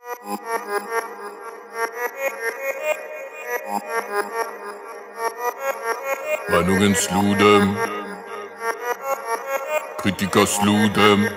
Meinungen sludem, Kritiker sludem.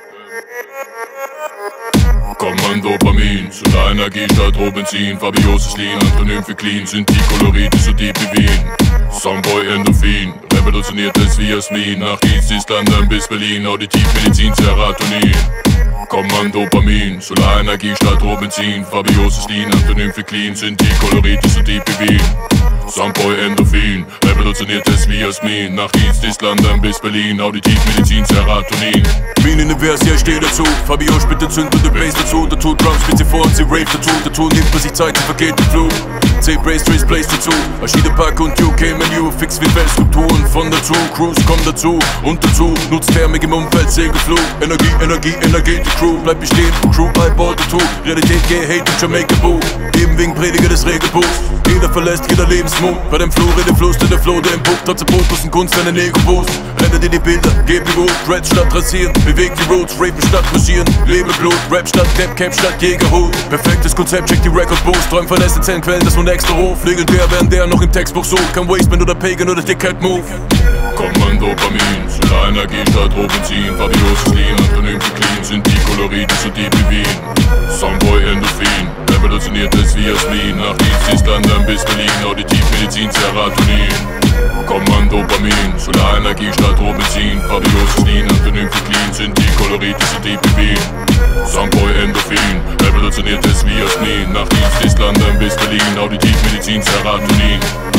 Kommandopamin, Solarenergie statt Robenzin, Fabioses Lean, Antonym für Clean, sind die Kolorite so deep wie Wien. Soundboy Endorphin, revolutioniertes wie Jasmin, nach Dienst ist London bis Berlin, Auditivmedizin, Serotonin. Kommandopamin, Solarenergie statt Robenzin, Fabioses Lean, Antonym für Clean, sind die Kolorite so deep wie Wien. Soundboy Endorphin, revolutioniertes wie Jasmin, nach Dienst ist London bis Berlin, Auditivmedizin, Serotonin. Minen in der Vers, ja ich steh dazu, Fabio spittet zündet den Bass dazu, dazu Drums spielt sie vor und sie rave dazu nimmt man sich Zeit, sie vergeht den Flug. C-Brace, Trace, Place dazu, Aschide Park und UK-Menu, fix wie Weltstrukturen von dazu, Cruise kommt dazu und dazu, nutzt Thermik im Umfeld, Segelflug, Energie, die Crew bleibt bestehen, Crew Eyeball dazu, Realität, gay, hate und Jamaica Boo, eben wegen Prediger des Regelbuchs, jeder verlässt, jeder Lebensmut, bei dem Flur, der Fluss, der Flow, der im Buch, trotz der Potus und Kunst, wenn ein Ego-Boost, renne dir die Bilder, geb die Wut, Dread statt rasieren, bewegt die Roots, Rapen statt marschieren, lebe Blut, Rap statt Cap statt Jägerhut, perfektes Konzept, check die Record-Boost, Träum von essentiellen Quellen, das von extra Ruf, legendär, während der noch im Textbuch sucht, kein Wasteman oder Pagan oder Dickhead Move. Kommandopamin, Solarenergie statt Robenzin, Fabioses Lean, Antonym für Clean, sind die Kolorite so deep wie Wien. Soundboy Endorphin, revolutioniertes wie Jasmin, nach Dienst ist London bis Berlin, Auditivmedizin, Serotonin. Kommandopamin, Solarenergie statt Robenzin, Fabioses Lean, Antonym für Clean, sind die Kolorite so deep wie Wien. Soundboy Endorphin, revolutioniertes wie Jasmin, nach Dienst ist London bis Berlin, Auditivmedizin, Serotonin.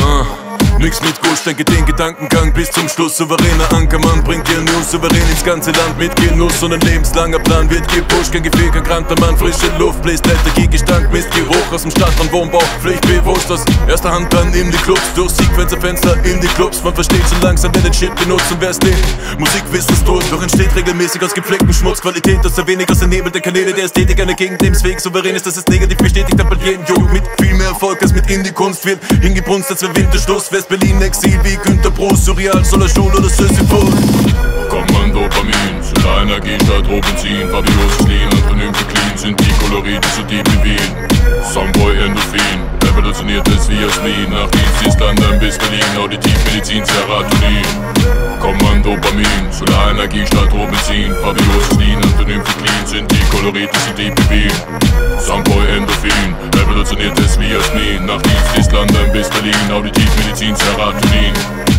Nix mit Gusch, denke den Gedankengang bis zum Schluss. Souveräner Ankermann bringt dir News, souverän ins ganze Land mit Genuss. Und ein lebenslanger Plan wird gepusht, kein Gefehl, kein kranker Mann, frische Luft, bläst Lethargiegestank, misst Geruch aus dem Stadtrand, Wohnbau, pflichtbewusst aus erster Hand dann in die Clubs, durch Sequencerfenster in die Clubs. Man versteht schon langsam, wer den Shit benutzt und wer's lebt. Musik wissenslos, doch entsteht regelmäßig aus gepflegtem Schmutz. Qualität aus der wenig aus der Nebel der Kanäle der Ästhetik, eine Gegenlebensweg, souverän ist, das ist negativ bestätigt, hat bald jeden Jugend mit viel mehr Erfolg als mit Indie-Kunst wird hingebrunst, als wär Winterstoß, West-Berlin, Exil wie Günter Prost, surreal, Solarschul oder Sisyphus. Kommandopamin, Solarenergie statt Robenzin, Fabioses Lean, Antonym für Clean, sind die Kolorite so deep wie Wien. Soundboy Endorphin, revolutioniertes wie Jasmin, nach Dienst ist London bis Berlin, Auditivmedizin, Serotonin. Kommandopamin, Solarenergie statt Robenzin, Fabioses Lean, Antonym für Clean, sind die Kolorite so deep wie Wien. Soundboy Endorphin, revolutioniertes wie Jasmin, nach Dienst ist London bis Berlin, Auditivmedizin, Serotonin.